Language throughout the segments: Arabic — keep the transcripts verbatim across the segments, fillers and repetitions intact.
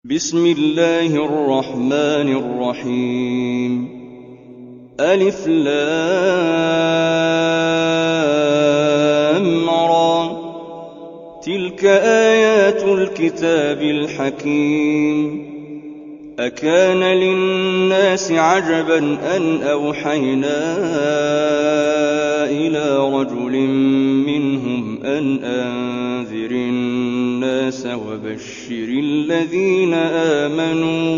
بسم الله الرحمن الرحيم. ألف لام را، تلك آيات الكتاب الحكيم. أكان للناس عجبا أن أوحينا إلى رجل منهم أن أنذر الناس وبشر الذين آمنوا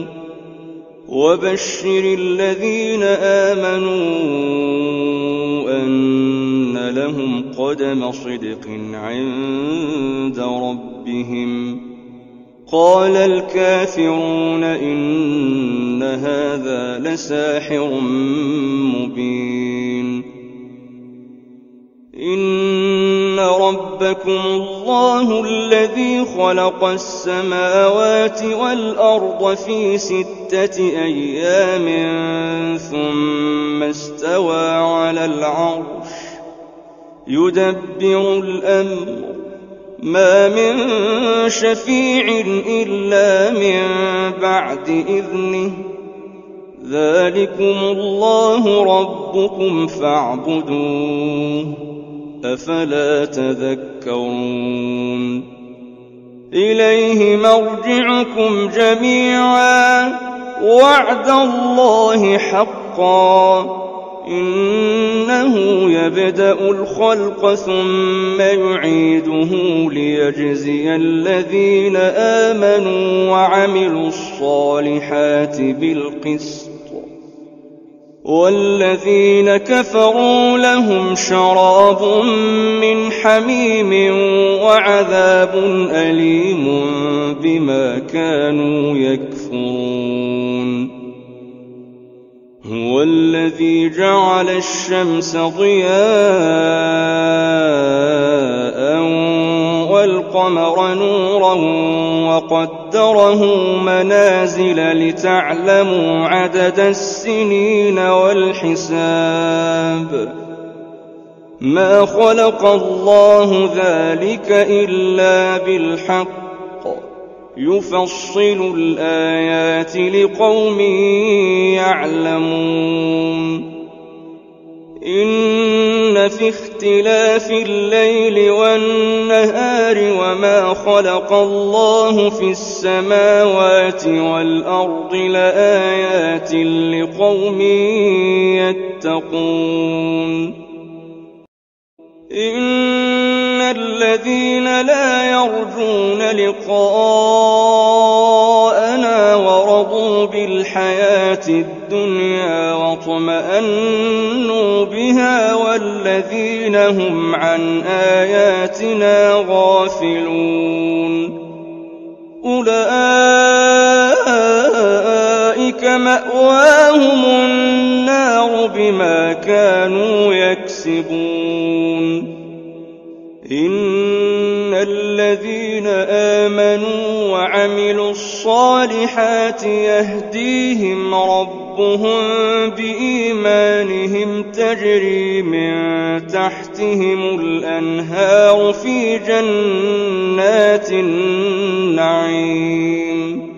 وبشر الذين آمنوا أن لهم قدم صدق عند ربهم. قال الكافرون إن هذا لساحر مبين. إن ربكم الله الذي خلق السماوات والأرض في ستة أيام ثم استوى على العرش يدبر الأمر، ما من شفيع إلا من بعد إذنه، ذلكم الله ربكم فاعبدوه، أفلا تذكرون. إليه مرجعكم جميعا، وعد الله حقا، إنه يبدأ الخلق ثم يعيده ليجزي الذين آمنوا وعملوا الصالحات بالقسط، والذين كفروا لهم شراب من حميم وعذاب أليم بما كانوا يكفرون. هو الذي جعل الشمس ضياء والقمر نورا وقدره منازل لتعلموا عدد السنين والحساب، ما خلق الله ذلك إلا بالحق، يفصل الآيات لقوم يعلمون. إن في اختلاف الليل والنهار وما خلق الله في السماوات والأرض لآيات لقوم يتقون. إن الذين لا يرجون لقاءنا ورضوا بالحياة الدنيا واطمأنوا بها والذين هم عن آياتنا غافلون، أولئك مأواهم النار بما كانوا يكسبون. إن الذين آمنوا وعملوا الصالحات يهديهم ربهم بإيمانهم، تجري من تحتهم الأنهار في جنات النعيم،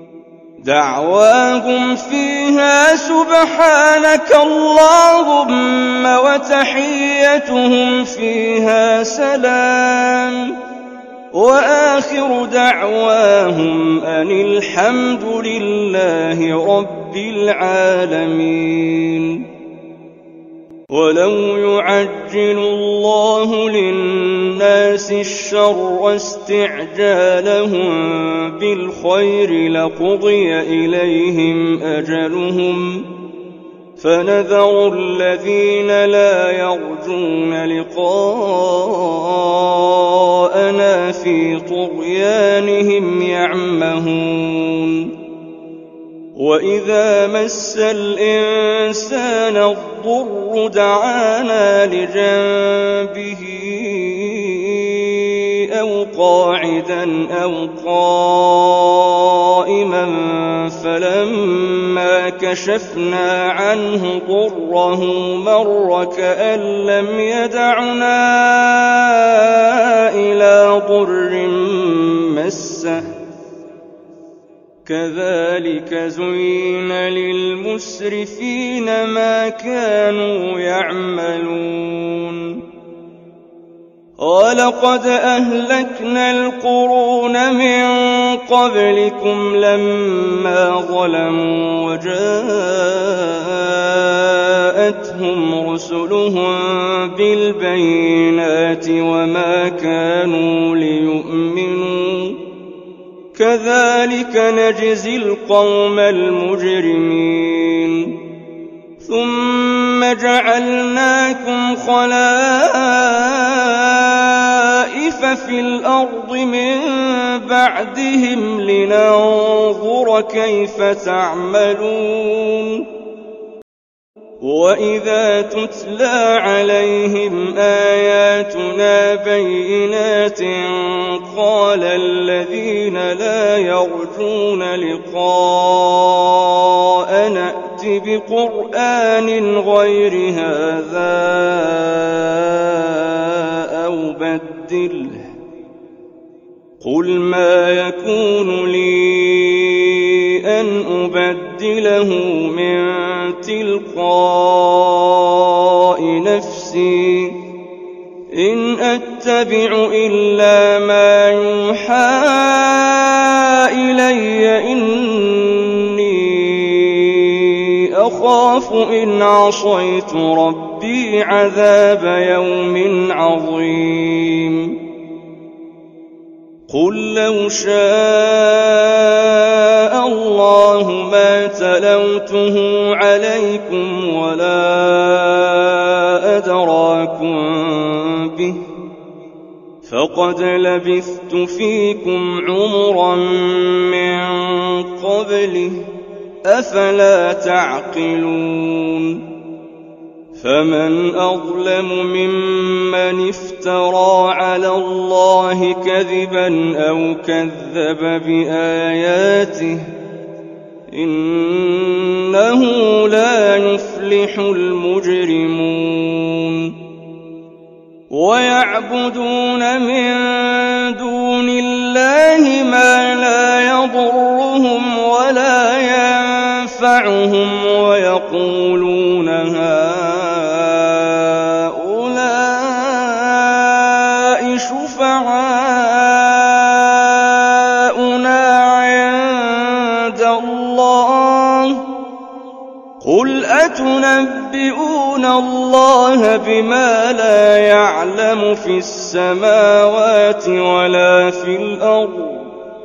دعواهم فيها سبحانك اللهم وتحيتهم فيها سلام، وآخر دعواهم أن الحمد لله رب العالمين. ولو يعجل الله للناس الشر استعجالهم بالخير لقضي إليهم أجلهم، فنذر الذين لا يرجون لقاءنا في طغيانهم يعمهون. وإذا مس الإنسان الضر دعانا لجنبه أو قاعدا أو قائما، فلما كشفنا عنه ضره مر كأن لم يدعنا إلى ضر مسه كذلك زين للمسرفين ما كانوا يعملون ولقد أهلكنا القرون من قبلكم لما ظلموا وجاءتهم رسلهم بالبينات وما كانوا ليؤمنوا كذلك نجزي القوم المجرمين ثم جعلناكم خلائف في الأرض من بعدهم لننظر كيف تعملون وإذا تتلى عليهم آياتنا بينات قال الذين لا يرجون لقاء نأت بقرآن غير هذا أو بدله قل ما يكون لي أن أبدله من تلقاء نفسي إن أتبع إلا ما يوحى إلي إني أخاف إن عصيت ربي عذاب يوم عظيم قل لو شاء الله ما تلوته عليكم ولا أدراكم به فقد لبثت فيكم عمرا من قبله أفلا تعقلون فمن أظلم ممن افترى على الله كذبا أو كذب بآياته إنه لا يفلح المجرمون ويعبدون من دون الله ما لا يضرهم ولا ينفعهم ويقولون هؤلاء شفعاؤنا عند الله قل أتنبئون الله بما لا يعلم في السماوات ولا في الأرض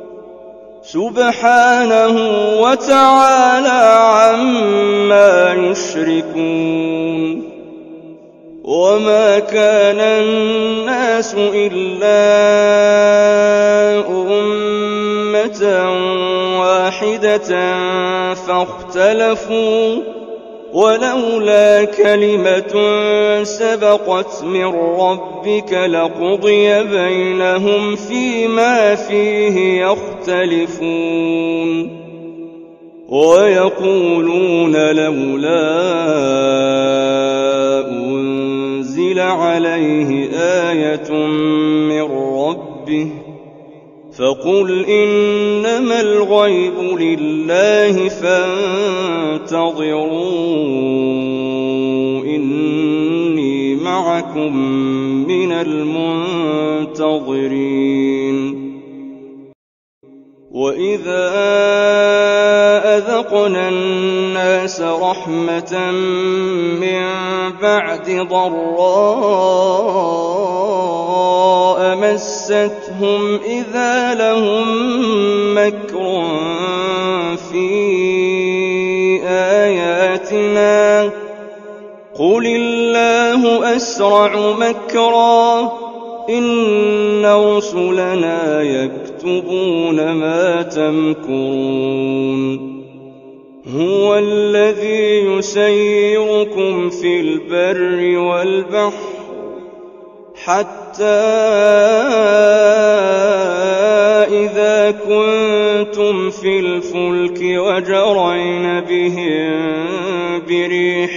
سبحانه وتعالى عما يشركون وما كان الناس إلا أمة واحدة فاختلفوا ولولا كلمة سبقت من ربك لقضي بينهم فيما فيه يختلفون ويقولون لولا أنزل عليه آية من ربه فقل إنما الغيب لله فانتظروا إني معكم من المنتظرين وإذا أذقنا الناس رحمة من بعد ضراء مستهم إذا لهم مكر في آياتنا قل الله أسرع مكرا إن رسلنا يكتبون ما تمكرون هو الذي يسيركم في البر والبحر حتى إذا كنتم في الفلك وجرين بهم بريح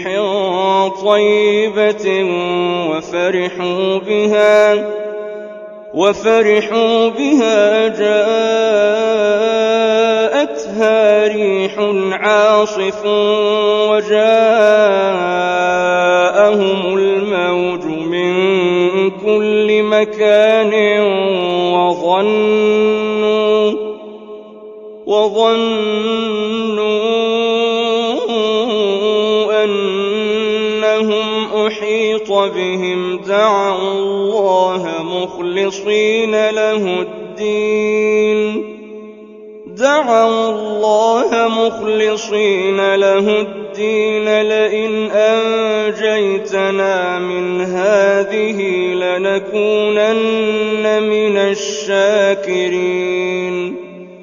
طيبة وفرحوا بها وفرحوا بها جاءتهم أتتها ريح عاصف وجاءهم الموج من كل مكان وظنوا وظنوا أنهم أحيط بهم دعوا الله مخلصين له الدين دعوا الله مخلصين له الدين لئن أنجيتنا من هذه لنكونن من الشاكرين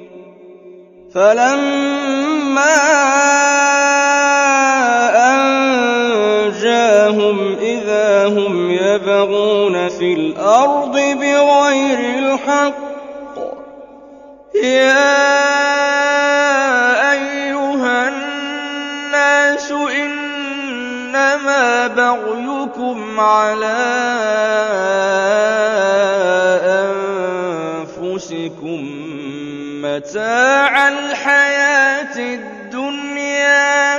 فلما أنجاهم إذا هم يبغون في الأرض بغير الحق يا أيها الناس إنما بغيكم على أنفسكم متاع الحياة الدنيا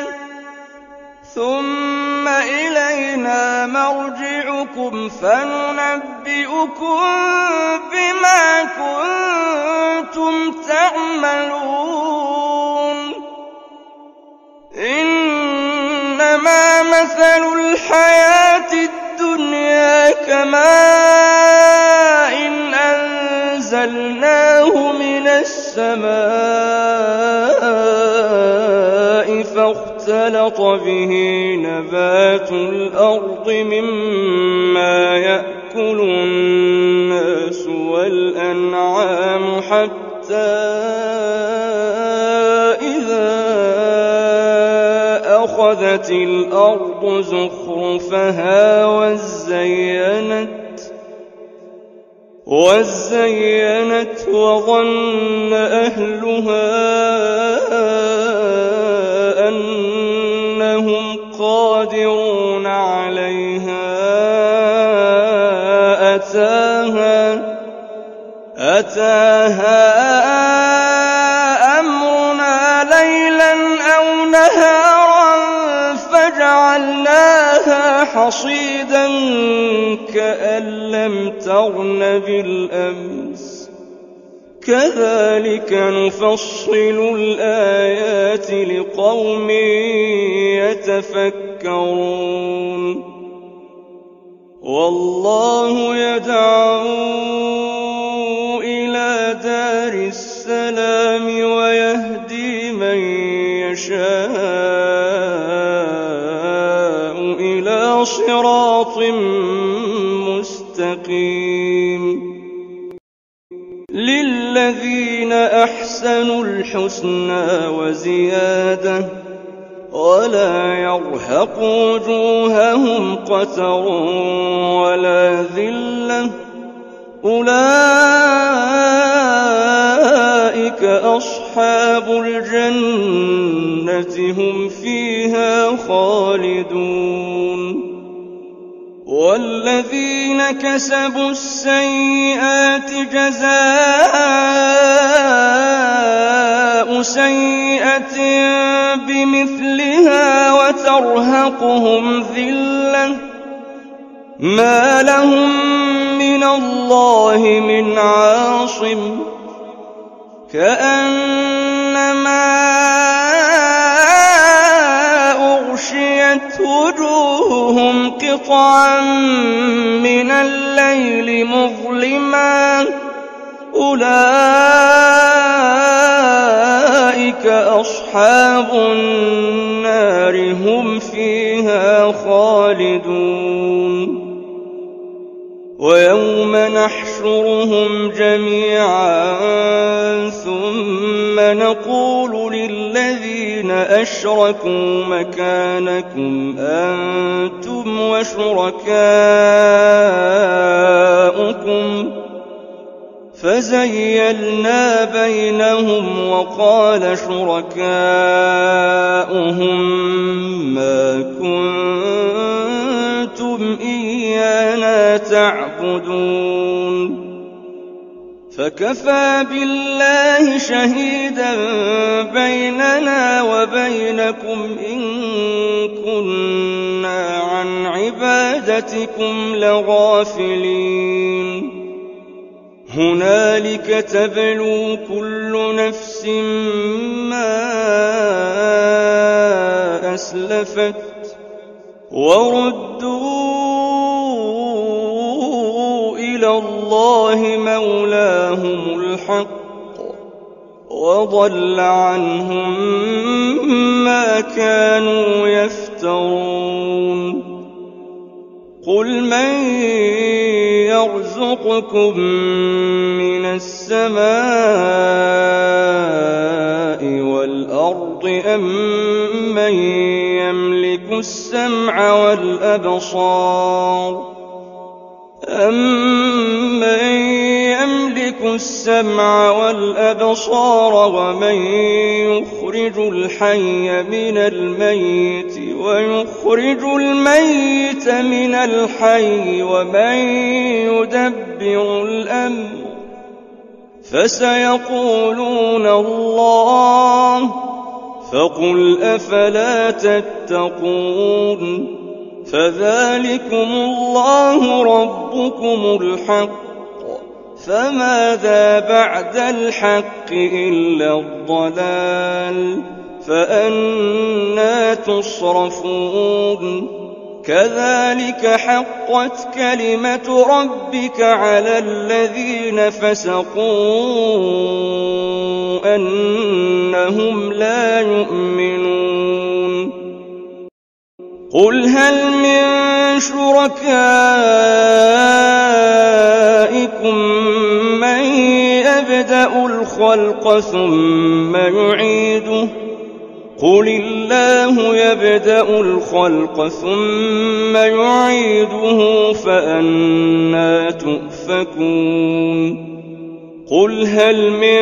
ثم إلينا مرجعكم فننبئكم بما كنتم تعملون إنما مثل الحياة الدنيا كماء إن أنزلناه من السماء فاختلط به نبات الأرض مما يأكل الناس والأنعام حتى إذا أخذت الأرض زخرفها وزينت وزينت وظن أهلها أنهم قادرون عليها أتاها أتاها أمرنا ليلا أو نهارا فجعلناها حصيدا كأن لم تغن بالأمس كذلك نفصل الآيات لقوم يتفكرون والله يدعو إلى دار السلام ويهدي من يشاء إلى صراط مستقيم للذين أحسنوا الحسنى وزيادة ولا يرهق وجوههم قتر ولا ذلة أولئك أصحاب الجنة هم فيها خالدون والذين كسبوا السيئات جزاء سيئة بمثلها وترهقهم ذلة ما لهم من الله من عاصم كأنما أغشيت وجوههم قطعا من الليل مظلما أولئك أصحاب النار هم فيها خالدون ويوم نحشرهم جميعا ثم نقول للذين أشركوا مكانكم أنتم وشركاؤكم فزيلنا بينهم وقال شركاؤهم ما كنتم إيانا تعبدون فكفى بالله شهيدا بيننا وبينكم إن كنا عن عبادتكم لغافلين هنالك تبلو كل نفس ما أسلفت وردوا إلى الله مولاهم الحق وضل عنهم ما كانوا يفترون قل من يرزقكم من السماء والأرض أم من يملك السمع والأبصار أَمَّن يَمْلِكُ السَّمْعَ وَالْأَبْصَارَ وَمَن يُخْرِجُ الْحَيَّ مِنَ الْمَيِّتِ وَيُخْرِجُ الْمَيِّتَ مِنَ الْحَيِّ وَمَن يُدَبِّرُ الْأَمْرَ فَسَيَقُولُونَ اللَّهُ فَقُلْ أَفَلَا تَتَّقُونَ فذلكم الله ربكم الحق فماذا بعد الحق إلا الضلال فأنى تصرفون كذلك حقت كلمة ربك على الذين فسقوا أنهم لا يؤمنون قل هل من شركائكم من يبدأ الخلق ثم يعيده قل الله يبدأ الخلق ثم يعيده فأنى تؤفكون قل هل من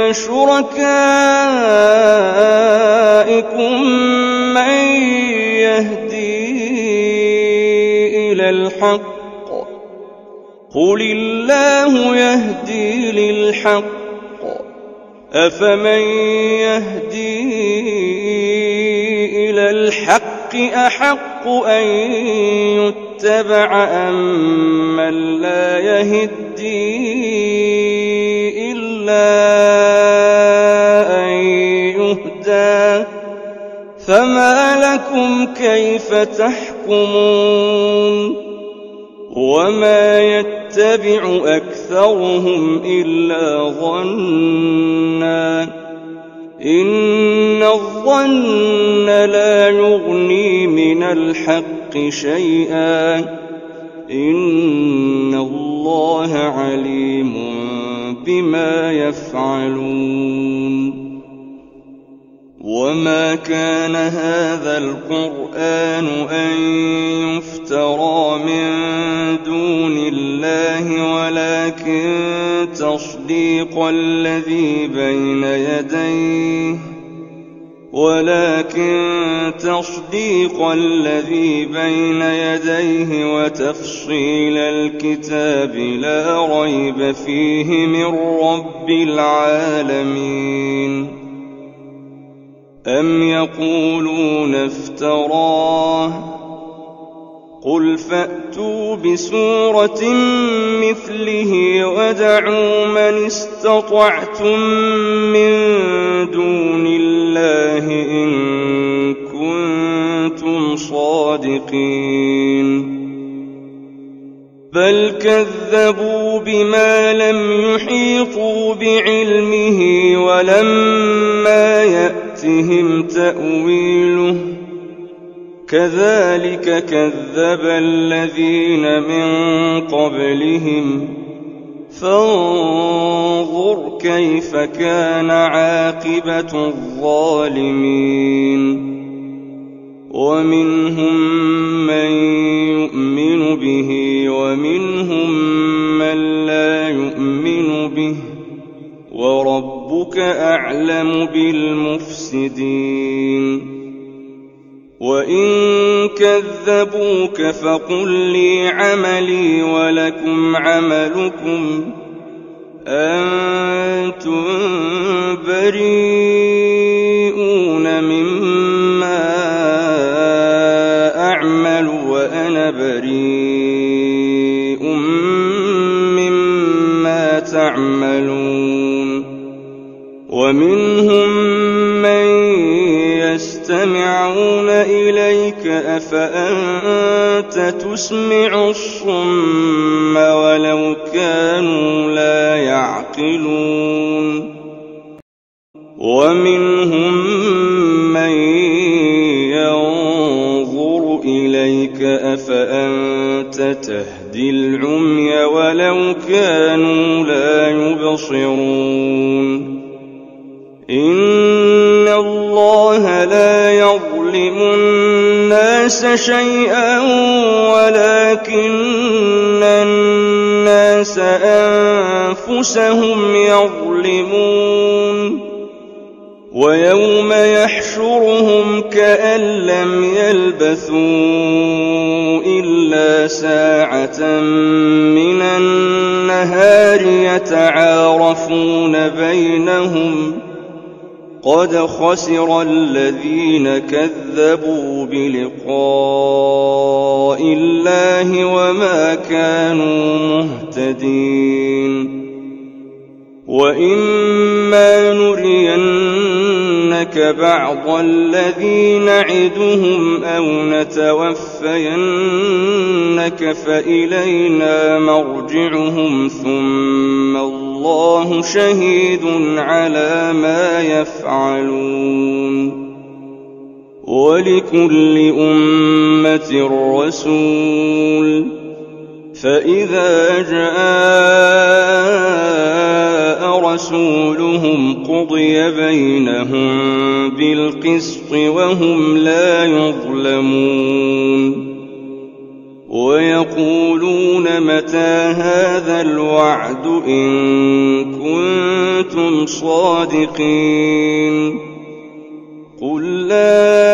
شركائكم من يهدي إلى الحق قل الله يهدي للحق أفمن يهدي إلى الحق أحق أن يتبع أم من لا يهدي إلا أن يهدى فما لكم كيف تحكمون وما يتبع أكثرهم إلا ظنا إن الظن لا يغني من الحق شيئا إن الله عليم بما يفعلون وما كان هذا القرآن أن يفترى من دون الله ولكن تصديق الذي بين يديه ولكن تصديق الذي بين يديه وتفصيل الكتاب لا ريب فيه من رب العالمين أم يقولون افتراه قل فأتوا بسورة مثله ودعوا من استطعتم من دون الله إن كنتم صادقين بل كذبوا بما لم يحيطوا بعلمه ولما يأتهم تأويله كذلك كذب الذين من قبلهم فانظر كيف كان عاقبة الظالمين ومنهم من يؤمن به ومنهم من لا يؤمن به وربك أعلم بالمفسدين وإن كذبوك فقل لي عملي ولكم ومنهم من يستمعون إليك أفأنت تسمع الصم ولو كانوا لا يعقلون ومنهم من ينظر إليك أفأنت تهدي العمي ولو كانوا لا يبصرون إن الله لا يظلم الناس شيئا ولكن الناس أنفسهم يظلمون ويوم يحشرهم كأن لم يلبثوا إلا ساعة من النهار يتعارفون بينهم قد خسر الذين كذبوا بلقاء الله وما كانوا مهتدين وإما نرينك بعض الذي نعدهم أو نتوفينك فإلينا مرجعهم ثم الله شهيد على ما يفعلون ولكل أمة رسول فإذا جاء رسولهم قضي بينهم بالقسط وهم لا يظلمون ويقولون متى هذا الوعد إن كنتم صادقين قل لا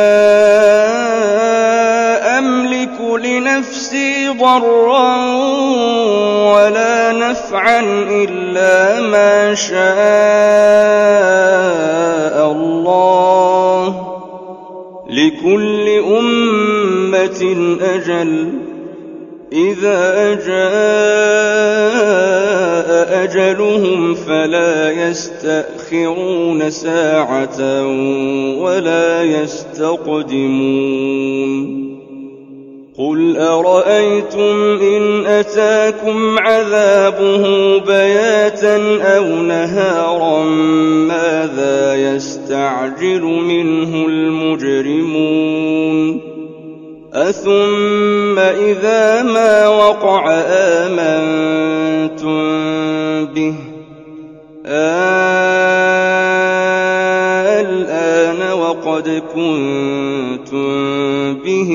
أملك لنفسي ضرا ولا نفعا إلا ما شاء الله لكل أمة أجل إذا جاء أجلهم فلا يستأخرون ساعة ولا يستقدمون قل أرأيتم إن أتاكم عذابه بياتا أو نهارا ماذا يستعجل منه المجرمون أثم إذا ما وقع آمنتم به الآن وقد كنتم به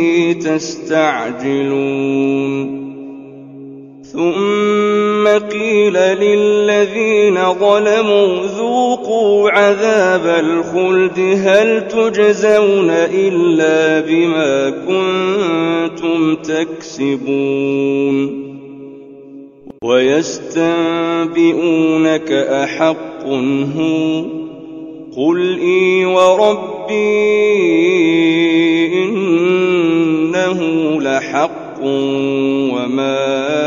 تستعجلون ثم قيل للذين ظلموا ذوقوا عذاب الخلد هل تجزون إلا بما كنتم تكسبون ويستنبئونك أحق هو قل إي وربي إنه لحق وما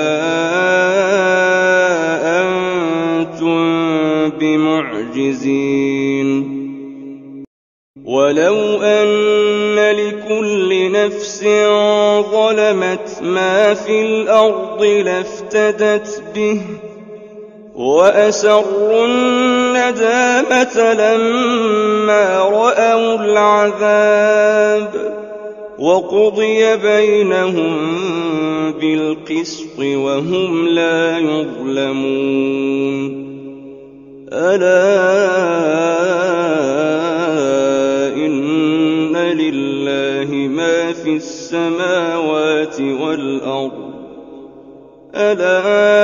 أنتم بمعجزين ولو أن لكل نفس ظلمت ما في الأرض لافتدت به وأسروا الندامة لما رأوا العذاب وقضي بينهم بالقسط وهم لا يظلمون ألا إن لله ما في السماوات والأرض ألا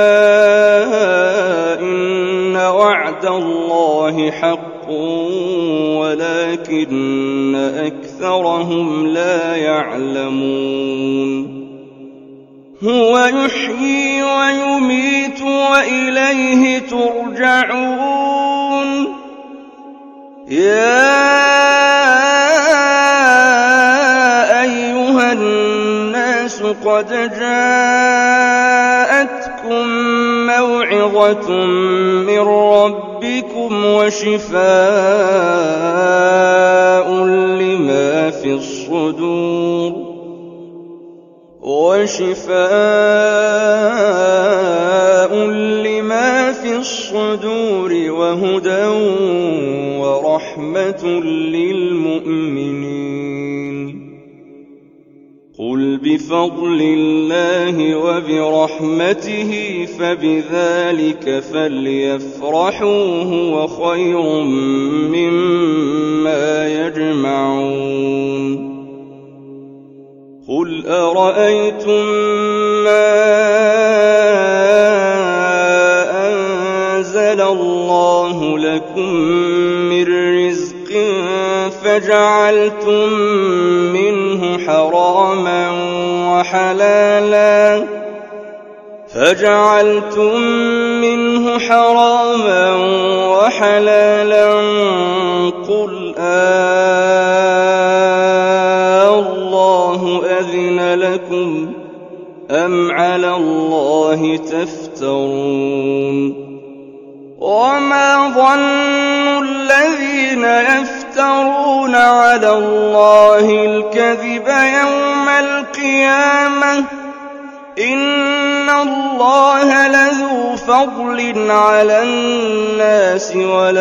إن وعد الله حق ولكن أكثرهم لا يعلمون هو يحيي ويميت وإليه ترجعون يا أيها الناس قد جاءتكم موعظة من ربكم ربكم وشفاء لما في الصدور وشفاء لما في الصدور وهدى ورحمة للمؤمنين. قل بفضل الله وبرحمته فبذلك فليفرحوا هو خير مما يجمعون. قل أرأيتم ما أنزل الله لكم من رزق فجعلتم منه حراما وحلالا فجعلتم منه حراما وحلالا قل آه الله أذن لكم أم على الله تفترون. وما ظن الذين يفترون على الله الكذب يوم القيامة إن الله لذو فضل على الناس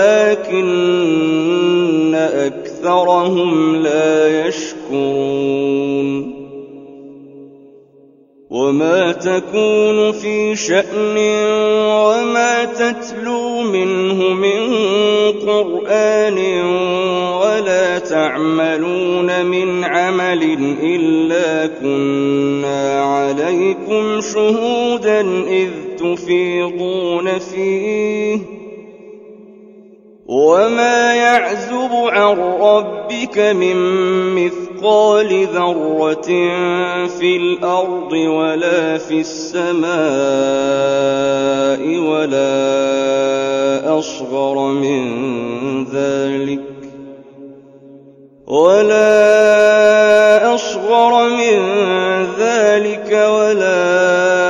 ولكن أكثرهم لا يشكرون. وما تكون في شأن وما تتلو منه من قرآن ولا تعملون من عمل إلا كنا عليكم شهودا إذ تفيضون فيه وما يعزب عن ربك من مثقال ذرة في الأرض ولا في السماء ولا أصغر من ذلك ولا أصغر من ذلك ولا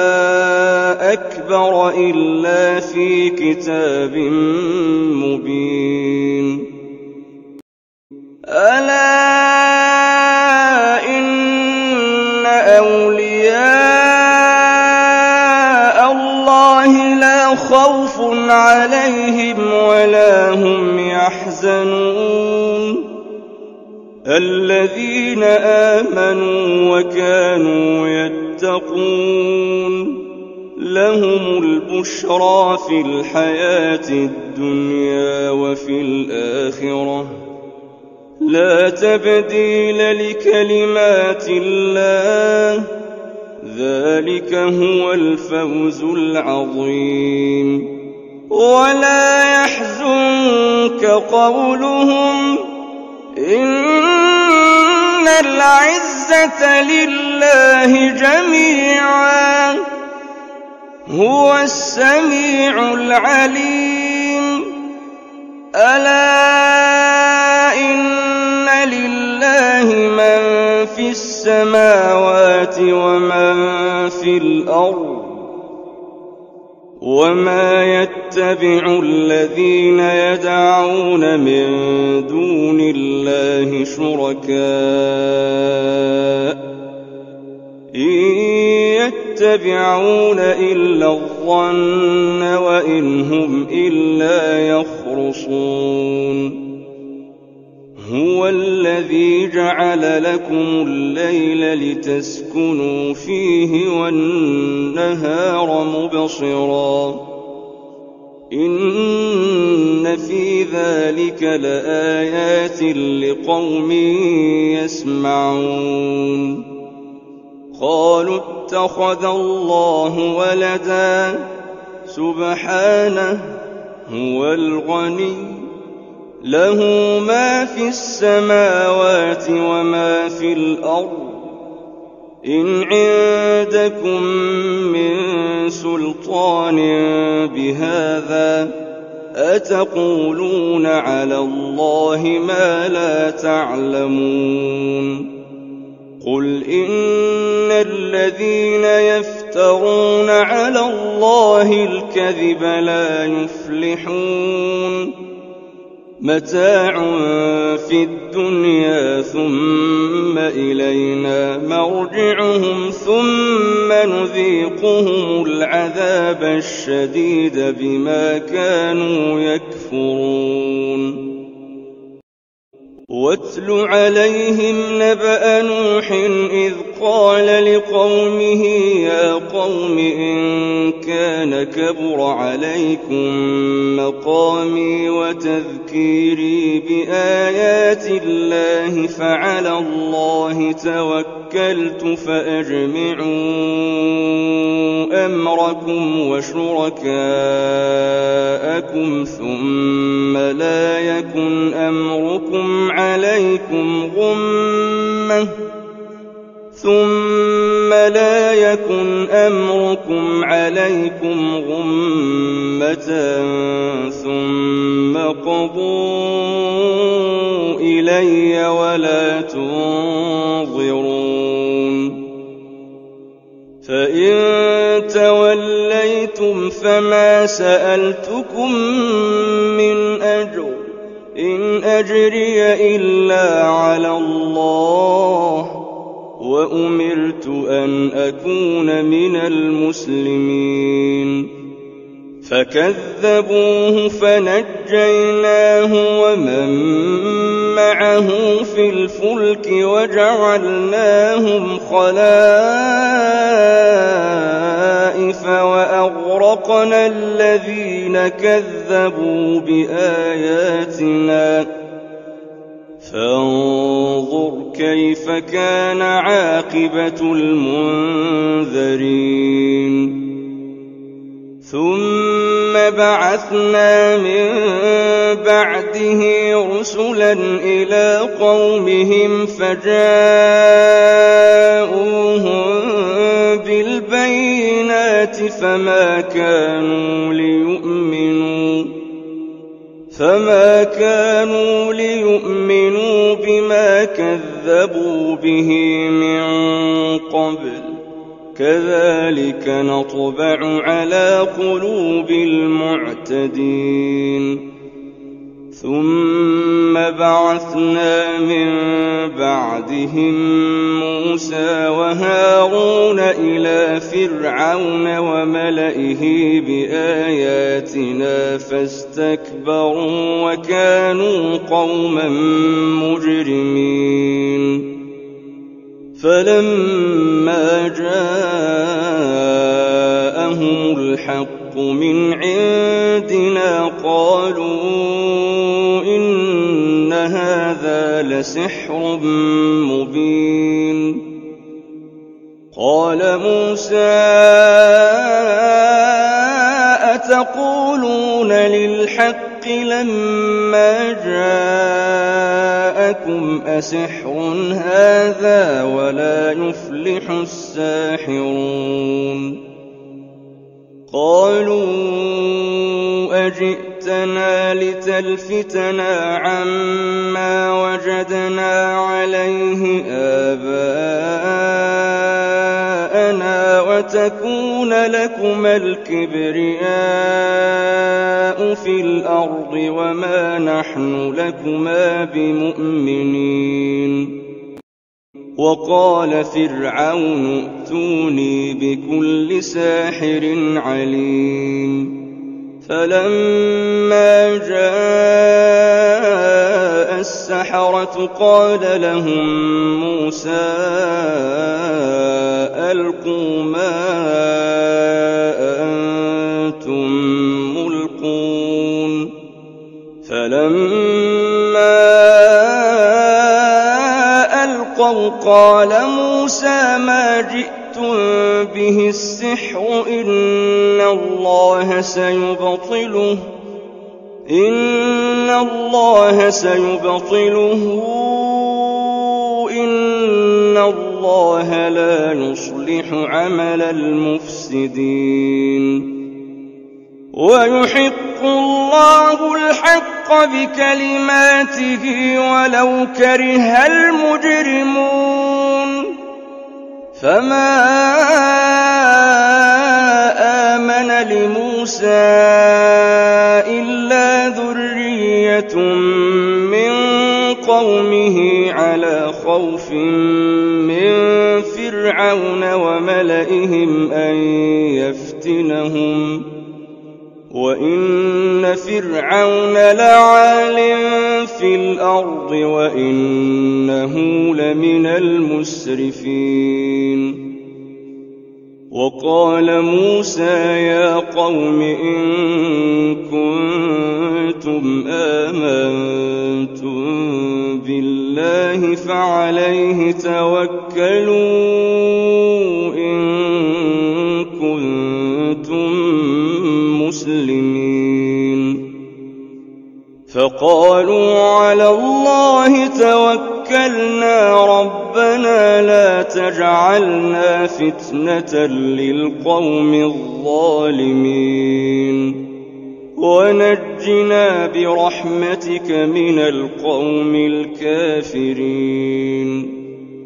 أكبر إلا في كتاب مبين. ألا إن أولياء الله لا خوف عليهم ولا هم يحزنون الذين آمنوا وكانوا يتقون لهم البشرى في الحياة الدنيا وفي الآخرة لا تبديل لكلمات الله ذلك هو الفوز العظيم. ولا يحزنك قولهم إن العزة لله جميعا هو السميع العليم. ألا إن لله من في السماوات ومن في الأرض وما يتبع الذين يدعون من دون الله شركاء إن يتبعون إلا الظن وإن هم إلا يخرصون. هو الذي جعل لكم الليل لتسكنوا فيه والنهار مبصرا إن في ذلك لآيات لقوم يسمعون. قالوا اتخذ الله ولدا سبحانه هو الغني له ما في السماوات وما في الأرض إن عندكم من سلطان بهذا أتقولون على الله ما لا تعلمون. قل إن الذين يفترون على الله الكذب لا يفلحون متاع في الدنيا ثم إلينا مرجعهم ثم نذيقهم العذاب الشديد بما كانوا يكفرون واتل عليهم نبأ نوح إذ قال لقومه يا قوم إن كان كبر عليكم مقامي وتذكيري بآيات الله فعلى الله توكلت فأجمعوا أمركم وشركاءكم ثم لا يكن أمركم عليكم غمة ثم لا يكن أمركم عليكم غمة ثم قضوا إلي ولا تنظرون فإن توليتم فما سألتكم من أجر إن أجري إلا على الله وأمرت أن أكون من المسلمين فكذبوه فنجيناه ومن معه في الفلك وجعلناهم خلائف وأغرقنا الذين كذبوا بآياتنا فانظر كيف كان عاقبة المنذرين ثم بعثنا من بعده رسلا إلى قومهم فجاءوهم بالبينات فما كانوا ليؤمنوا فما كانوا ليؤمنوا بما كذبوا به من قبل كذلك نطبع على قلوب المعتدين ثم بعثنا من بعدهم موسى وهارون إلى فرعون وملئه بآياتنا فاستكبروا وكانوا قوما مجرمين فلما جاءهم الحق من عندنا قالوا إن هذا لسحر مبين قال موسى أتقولون للحق لما جاءكم أسحر هذا ولا يفلح الساحرون قالوا أجئتنا لتلفتنا عما وجدنا عليه آباءنا وتكون لكما الكبرياء في الأرض وما نحن لكما بمؤمنين وقال فرعون ائتوني بكل ساحر عليم فلما جاء السحرة قال لهم موسى ألقوا ما أنتم ملقون فلما ألقوا قال موسى ما جئتم به السحر إن الله سيبطله إن الله سيبطله إن الله لا يصلح عمل المفسدين ويحق الله الحق بكلماته ولو كره المجرمون فما آمن لموسى إلا ذرية من قومه على خوف من فرعون وملئهم أن يفتنهم وإن فرعون لعال في الأرض وإنه لمن المسرفين. وقال موسى يا قوم إن كنتم آمنتم بالله فعليه توكلوا إن كنتم مسلمين. فقالوا على الله توكلنا ربنا لا تجعلنا فتنة للقوم الظالمين ونجنا برحمتك من القوم الكافرين.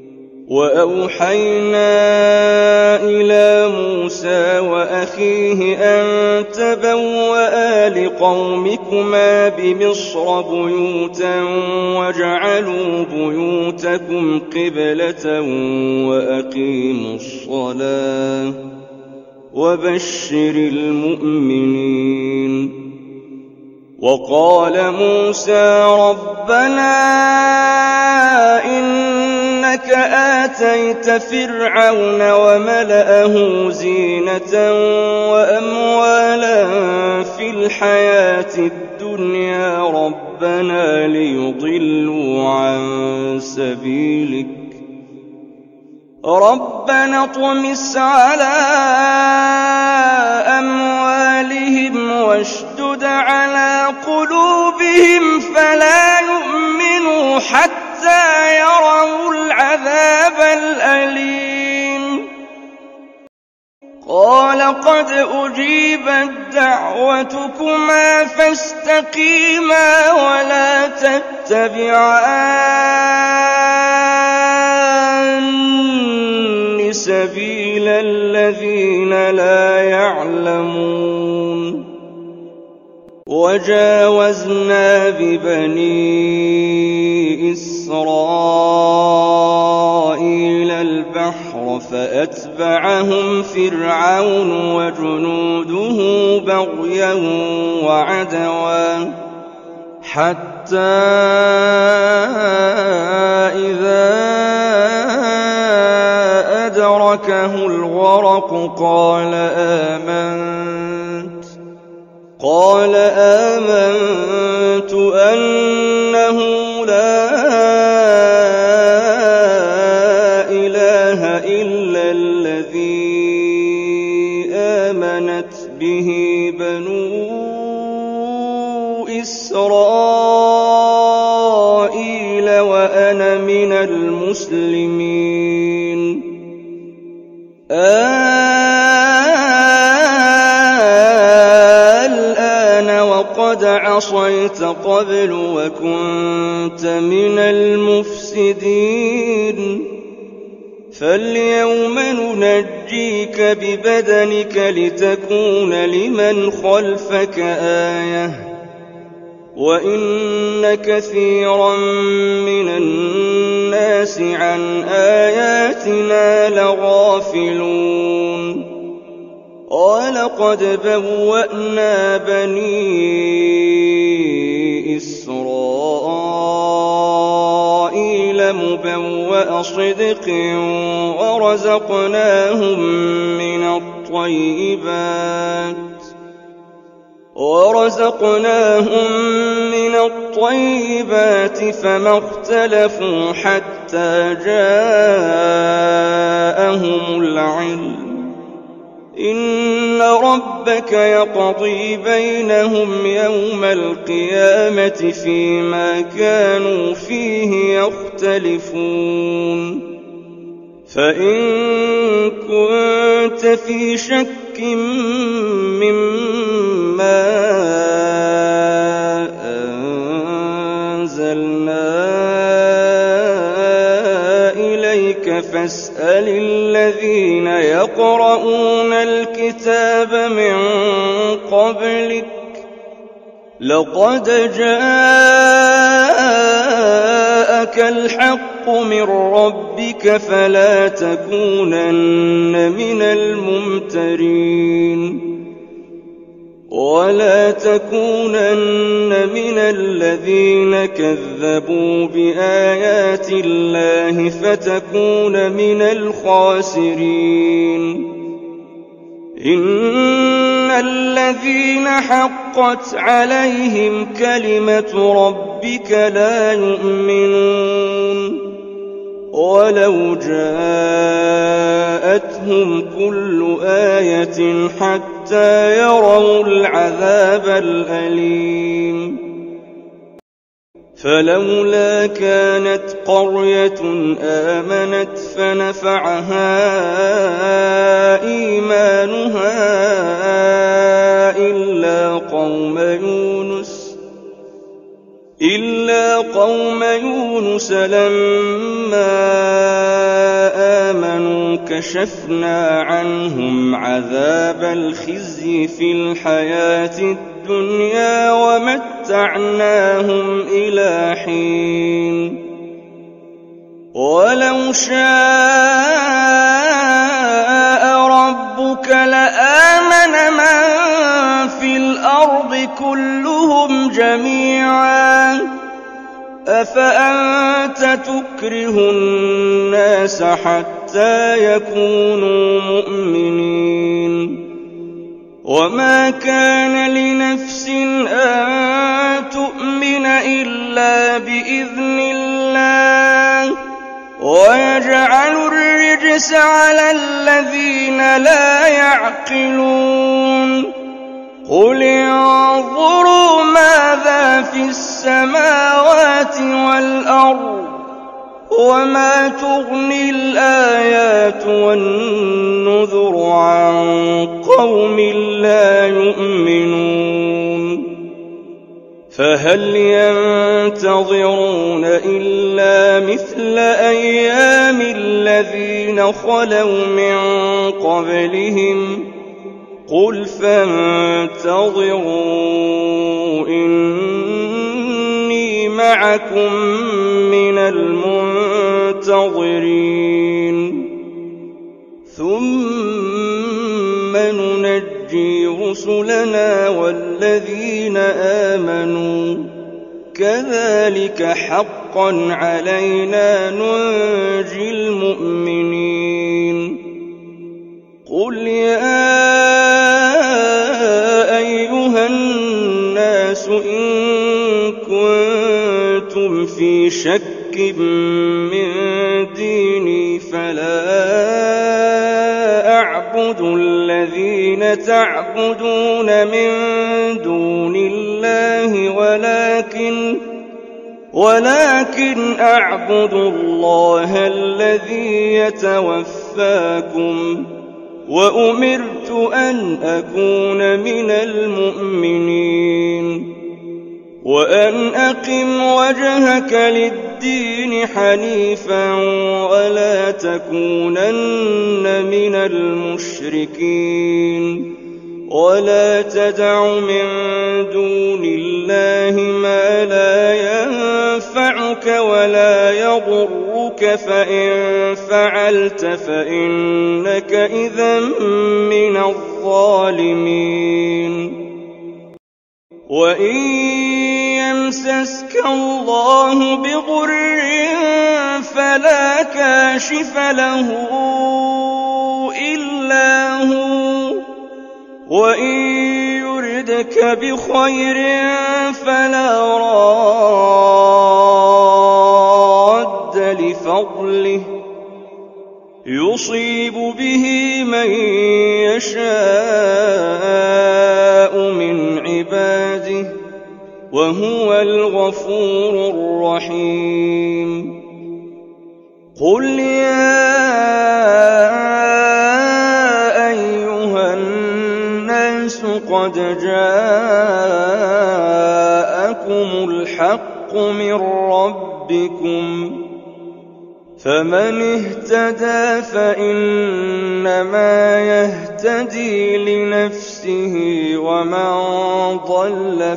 وأوحينا إلى موسى وأخيه أن تبوأ لقومكما بمصر بيوتا واجعلوا بيوتكم قبلة وأقيموا الصلاة وبشر المؤمنين. وقال موسى ربنا إنك آتيت فرعون وملأه زينة وأموالا في الحياة الدنيا ربنا ليضلوا عن سبيلك ربنا اطمس على أموالهم واشدد على قلوبهم فلا يؤمنوا حتى يروا العذاب الأليم. قال قد أجيبت دعوتكما فاستقيما ولا تتبعان سبيل الذين لا يعلمون. وجاوزنا ببني إسرائيل البحر فأتبعهم فرعون وجنوده بغيا وعدوا حتى إذا أدركه الغرق قال آمنت قال آمنت أنه لا إله إلا الذي آمنت به بنو إسرائيل وأنا من المسلمين. الآن وقد عصيت قبل وكنت من المفسدين فاليوم ننجيك ببدنك لتكون لمن خلفك آية وإن كثيرا من الناس عن آياتنا لغافلون. ولقد بوأنا بني إسرائيل مبوأ صدق ورزقناهم من الطيبات ورزقناهم من الطيبات فما اختلفوا حتى جاءهم العلم. إن ربك يقضي بينهم يوم القيامة فيما كانوا فيه يختلفون. فإن كنت في شك مما أنزلنا إليك فاسأل الذين يقرؤون الكتاب من قبلك لقد جاءك الحق من ربك فلا تكونن من الممترين ولا تكونن من الذين كذبوا بآيات الله فتكون من الخاسرين إن الذين حقت عليهم كلمة ربك لا يؤمنون ولو جاءتهم كل آية حتى يروا العذاب الأليم فلولا كانت قرية آمنت فنفعها إيمانها إلا قوم يونس إلا قوم يونس لما آمنوا كشفنا عنهم عذاب الخزي في الحياة الدنيا ومتعناهم إلى حين ولو شاء ربك لآمن من في الأرض كلهم جميعا أفأنت تكره الناس حتى يكونوا مؤمنين وما كان لنفس أن تؤمن إلا بإذن الله ويجعل الرجس على الذين لا يعقلون قل انظروا ماذا في السماوات والأرض وما تغني الآيات والنذر عن قوم لا يؤمنون فهل ينتظرون إلا مثل أيام الذين خلوا من قبلهم قل فانتظروا إني معكم من المنتظرين ثم ننجي رسلنا والذين آمنوا كذلك حقا علينا ننجي المؤمنين قل يا أيها الناس إن كنتم في شك من ديني فلا أعبد الذين تعبدون من دون الله ولكن ولكن أعبد الله الذي يتوفاكم وأمرت أن أكون من المؤمنين وأن أقم وجهك للدين حنيفا ولا تكونن من المشركين ولا تدع من دون الله ما لا ينفعك ولا يضرك فإن فعلت فإنك إذا من الظالمين وإن يمسسك الله بضر فلا كاشف له إلا هو وإن يردك بخير فلا راد لفضله يصيب به من يشاء من عباده وهو الغفور الرحيم قل يا أيها الناس قد جاءكم الحق من ربكم فمن اهتدى فإنما يهتدي لنفسه ومن ضل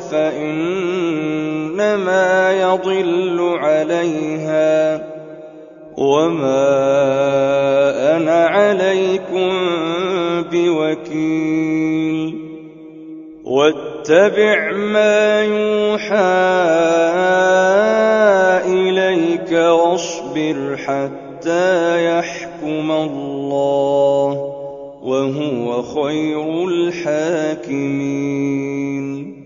فإنما يضل عليها وما أنا عليكم بوكيل واتبع ما يوحى إليك واصبر حتى يحكم الله وهو خير الحاكمين.